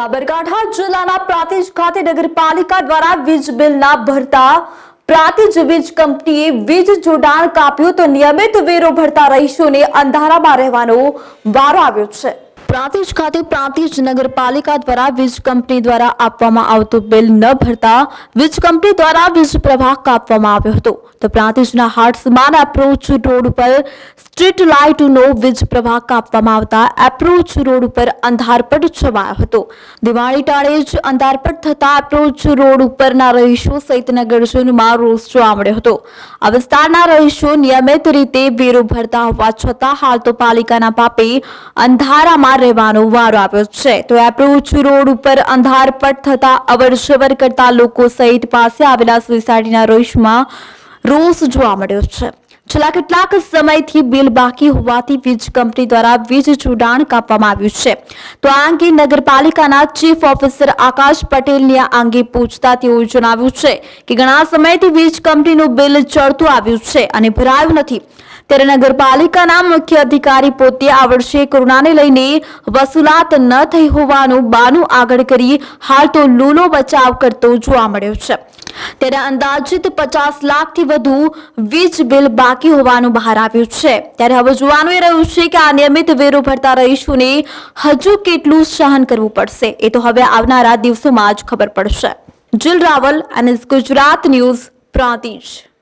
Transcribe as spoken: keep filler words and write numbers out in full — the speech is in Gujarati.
સાબરકાંઠા જિલ્લાના પ્રાંતિજ ખાતે નગરપાલિકા દ્વારા વીજ બિલ ના ભરતા પ્રાંતિજ વીજ કંપનીએ વીજ જોડાણ કાપ્યું તો નિયમિત વેરો ભરતા રહીશોને અંધારામાં રહેવાનો વારો આવ્યો છે। પ્રાંતિજ ખાતે પ્રાંતિજ નગરપાલિકા દ્વારા વીજ કંપની દ્વારા આપવામાં આવતું બિલ ન ભરતા વીજ કંપની દ્વારા વીજ પ્રવાહ કાપવામાં આવ્યો હતો। તો પ્રાંતિજના હાટસમાન એપ્રોચ રોડ પર સ્ટ્રીટ લાઇટનો વીજ પ્રવાહ કાપવામાં આવતા એપ્રોચ રોડ ઉપર અંધારપટ છવાયો હતો। દિવાળી ટાળે જ અંધારપટ થતા એપ્રોચ રોડ ઉપરના રહીશો સહિત નગરજનોમાં રોષ જોવા મળ્યો હતો। આ વિસ્તારના રહીશો નિયમિત રીતે વેરો ભરતા હોવા છતાં હાલ તો પાલિકાના પાપે અંધારામાં રહેવાનો વારો આવ્યો છે। તો એપ્રોચ રોડ ઉપર અંધારપટ થતા અવરજવર કરતા લોકો સહિત પાસે આવેલા સોસાયટીના રહીશોમાં રોષ જોવા મળ્યો છે। છેલ્લા કેટલાક સમયથી બિલ બાકી હોવાથી વીજ કંપની દ્વારા વીજ જોડાણ કાપવામાં આવ્યું છે। તો આ અંગે નગરપાલિકાના ચીફ ઓફિસર આકાશ પટેલને આ અંગે પૂછતા તેઓએ જણાવ્યું છે કે ઘણા સમયથી વીજ કંપનીનું બિલ ચડતું આવ્યું છે અને ભરાયું નથી। ત્યારે નગરપાલિકાના મુખ્ય અધિકારી પોતે આ વર્ષે કોરોનાને લઈને વસૂલાત ન થઈ હોવાનું બાનું આગળ કરી હાલ તો લૂલો બચાવ કરતો જોવા મળ્યો છે। ત્યારે અંદાજિત પચાસ લાખથી વધુ વીજ બિલ બાકી હોવાનું બહાર આવ્યું છે। ત્યારે હવે જોવાનું એ રહ્યું છે કે આ નિયમિત વેરો ભરતા રહીશોને હજુ કેટલું સહન કરવું પડશે એ તો હવે આવનારા દિવસોમાં જ ખબર પડશે। જીલ રાવલ અને ગુજરાત ન્યૂઝ પ્રાંતિજ।